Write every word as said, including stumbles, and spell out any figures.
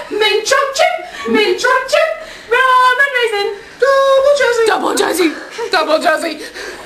mint chocolate chip, mint chocolate chip, rum and raisin, double jersey, double jersey, double jersey.